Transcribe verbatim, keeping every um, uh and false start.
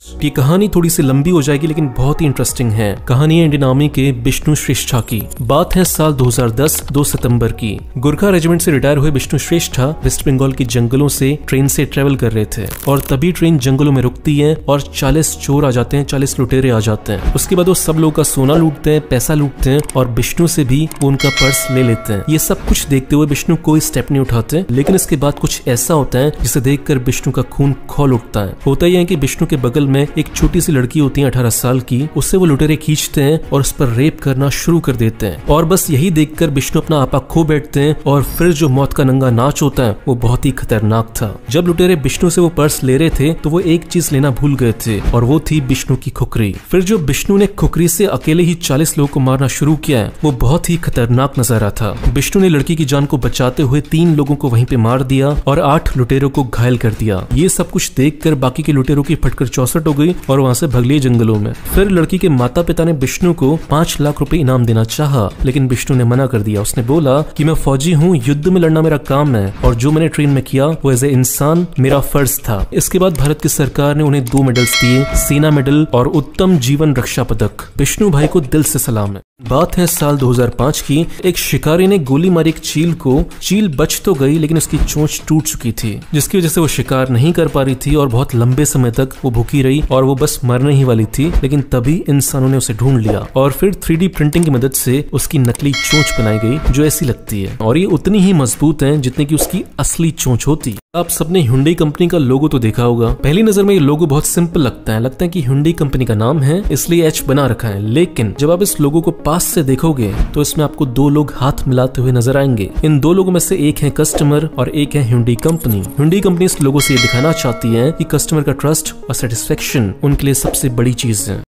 ये कहानी थोड़ी सी लंबी हो जाएगी लेकिन बहुत ही इंटरेस्टिंग है। कहानी है इंडियन आर्मी के विष्णु श्रेष्ठा की। बात है साल दो हज़ार दस दो सितंबर की। गुरखा रेजिमेंट से रिटायर हुए विष्णु श्रेष्ठा वेस्ट बंगाल की जंगलों से ट्रेन से ट्रेवल कर रहे थे और तभी ट्रेन जंगलों में रुकती है और चालीस चोर आ जाते हैं, चालीस लुटेरे आ जाते हैं। उसके बाद वो सब लोगों का सोना लूटते हैं, पैसा लूटते हैं और विष्णु से भी वो उनका पर्स ले लेते हैं। ये सब कुछ देखते हुए विष्णु कोई स्टेप नहीं उठाते, लेकिन इसके बाद कुछ ऐसा होता है जिसे देखकर विष्णु का खून खौल उठता है। होता यह है कि विष्णु के बगल में एक छोटी सी लड़की होती है अठारह साल की, उससे वो लुटेरे खींचते हैं और उस पर रेप करना शुरू कर देते हैं। और बस यही देखकर विष्णु अपना आपा खो बैठते हैं और फिर जो मौत का नंगा नाच होता है वो बहुत ही खतरनाक था। जब लुटेरे विष्णु से वो पर्स ले रहे थे तो वो एक चीज लेना भूल गए थे और वो थी विष्णु की खुकरी। फिर जो विष्णु ने खुकरी से अकेले ही चालीस लोगों को मारना शुरू किया है वो बहुत ही खतरनाक नजारा था। विष्णु ने लड़की की जान को बचाते हुए तीन लोगों को वहीं पे मार दिया और आठ लुटेरों को घायल कर दिया। ये सब कुछ देखकर बाकी के लुटेरों की फटकर चौसठ हो गई और वहां से भग लिए जंगलों में। फिर लड़की के माता पिता ने विष्णु को पांच लाख रुपए इनाम देना चाहा, लेकिन विष्णु ने मना कर दिया। उसने बोला कि मैं फौजी हूँ, युद्ध में लड़ना मेरा काम है और जो मैंने ट्रेन में किया वो एज ए इंसान मेरा फर्ज था। इसके बाद भारत की सरकार ने उन्हें दो मेडल्स दिए, सेना मेडल और उत्तम जीवन रक्षा पदक। विष्णु भाई को दिल से सलाम है। बात है साल दो हज़ार पाँच की। एक शिकारी ने गोली मारी एक चील को। चील बच तो गई लेकिन उसकी चोंच टूट चुकी थी, जिसकी वजह से वो शिकार नहीं कर पा रही थी और बहुत लंबे समय तक वो भूखी रही और वो बस मरने ही वाली थी। लेकिन तभी इंसानों ने उसे ढूंढ लिया और फिर थ्री डी प्रिंटिंग की मदद से उसकी नकली चोंच बनाई गई जो ऐसी लगती है और ये उतनी ही मजबूत है जितनी की उसकी असली चोंच होती। आप सबने Hyundai कंपनी का लोगो तो देखा होगा। पहली नजर में ये लोगो बहुत सिंपल लगता है लगता है कि Hyundai कंपनी का नाम है इसलिए एच बना रखा है, लेकिन जब आप इस लोगो को पास से देखोगे तो इसमें आपको दो लोग हाथ मिलाते हुए नजर आएंगे। इन दो लोगों में से एक है कस्टमर और एक है Hyundai कंपनी। Hyundai कंपनी इस लोगो से ये दिखाना चाहती है कि कस्टमर का ट्रस्ट और सेटिस्फेक्शन उनके लिए सबसे बड़ी चीज है।